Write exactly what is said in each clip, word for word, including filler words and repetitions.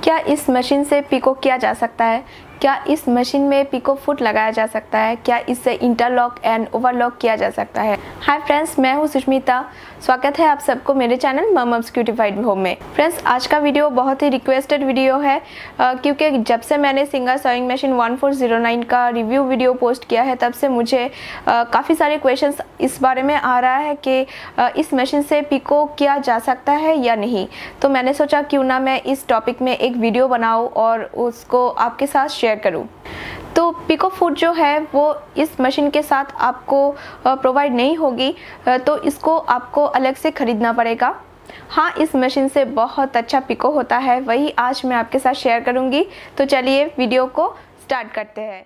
क्या इस मशीन से पिको किया जा सकता है? क्या इस मशीन में पिको फुट लगाया जा सकता है? क्या इससे इंटरलॉक एंड ओवरलॉक किया जा सकता है? हाय फ्रेंड्स, मैं हूं सुष्मिता। स्वागत है आप सबको मेरे चैनल मम्मम्स क्यूटिफाइड होम में। फ्रेंड्स, आज का वीडियो बहुत ही रिक्वेस्टेड वीडियो है आ, क्योंकि जब से मैंने Singer sewing machine one four zero nine का रिव्यू वीडियो पोस्ट किया है तब से मुझे काफ़ी सारे क्वेश्चंस इस बारे में आ रहा है कि आ, इस मशीन से पिको किया जा सकता है या नहीं। तो मैंने सोचा क्यों ना मैं इस टॉपिक में एक वीडियो बनाऊँ और उसको आपके साथ शेयर करूं। तो पिको फुट जो है वो इस मशीन के साथ आपको प्रोवाइड नहीं होगी, तो इसको आपको अलग से ख़रीदना पड़ेगा। हाँ, इस मशीन से बहुत अच्छा पिको होता है, वही आज मैं आपके साथ शेयर करूंगी। तो चलिए वीडियो को स्टार्ट करते हैं।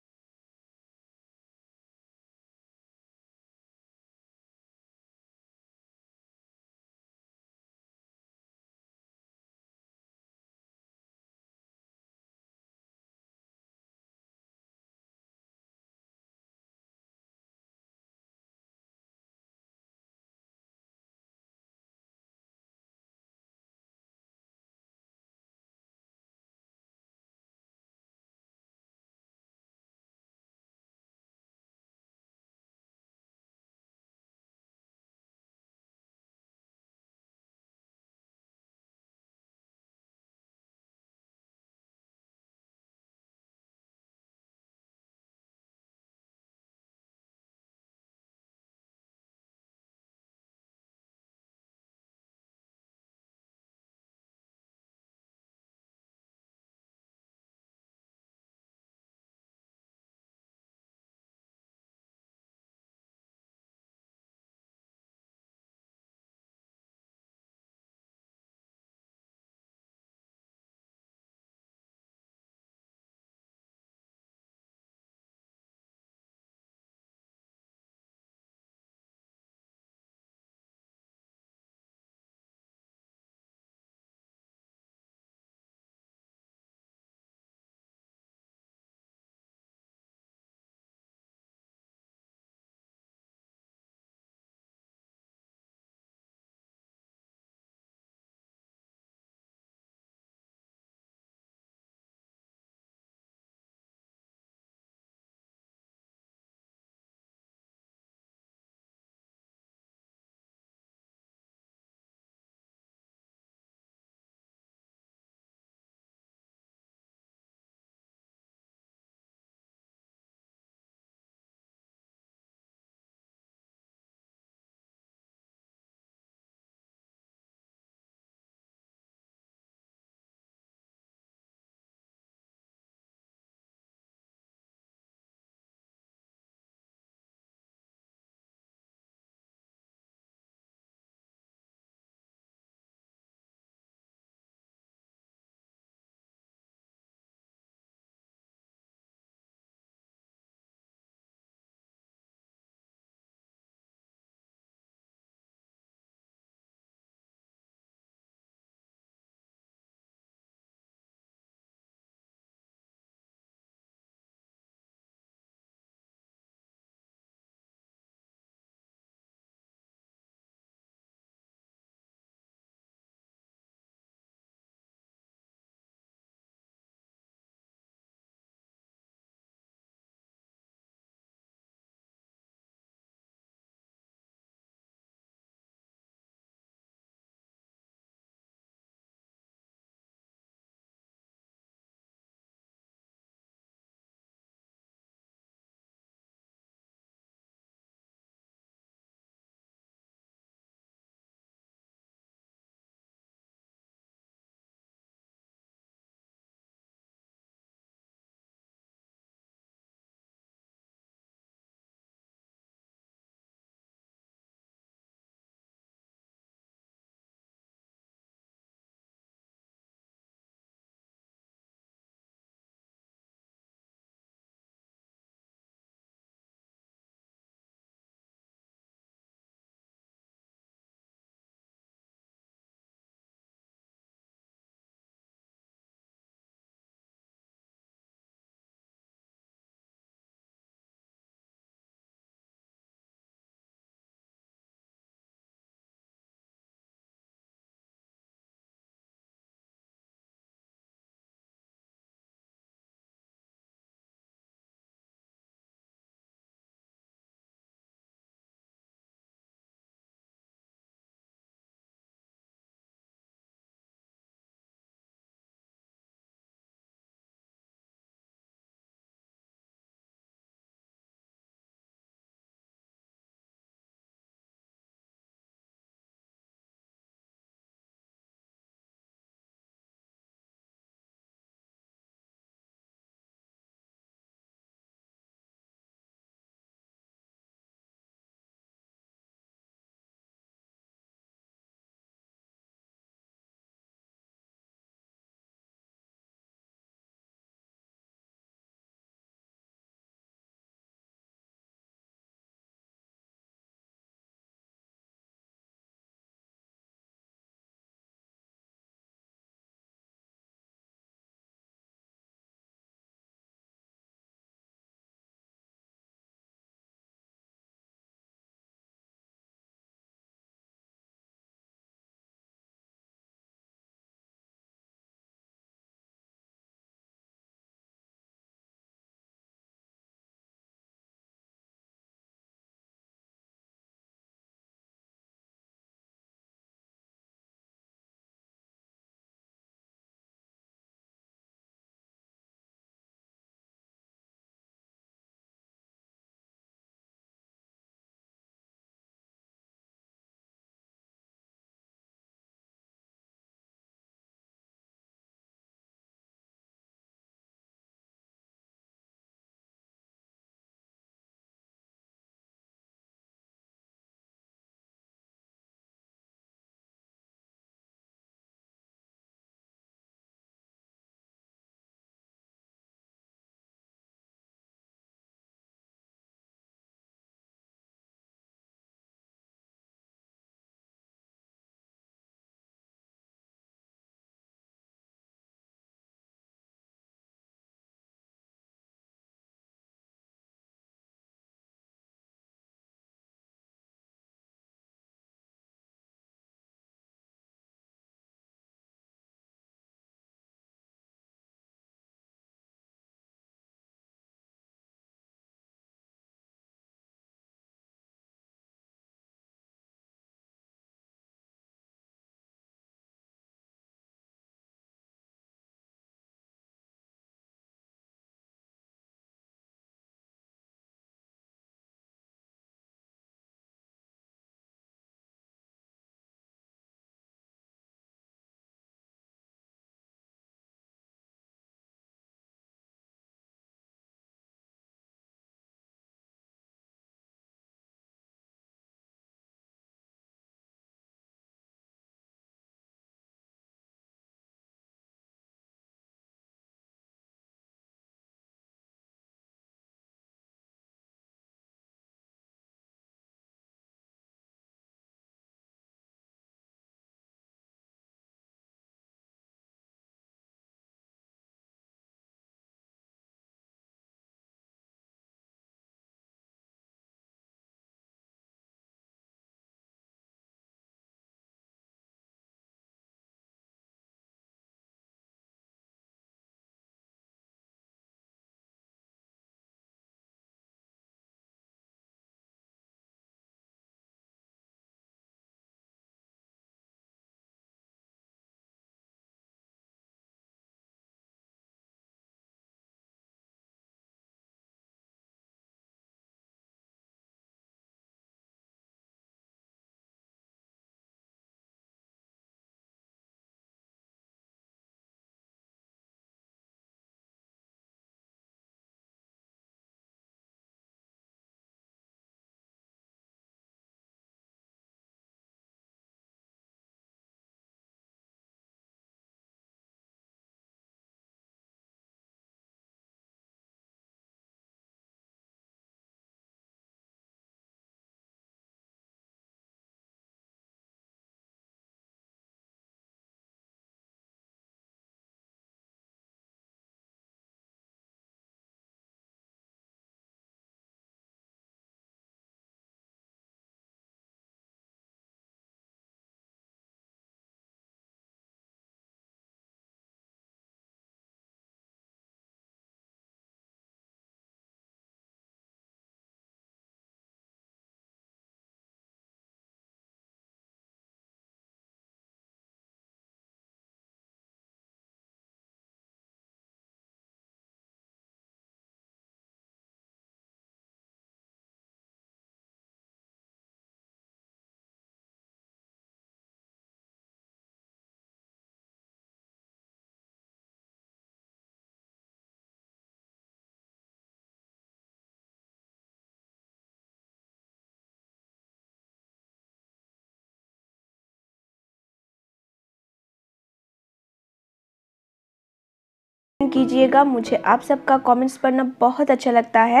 कमेंट कीजिएगा। मुझे आप सबका कमेंट्स पढ़ना बहुत अच्छा लगता है।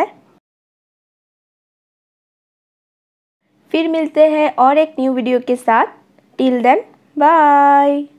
फिर मिलते हैं और एक न्यू वीडियो के साथ। Till then bye.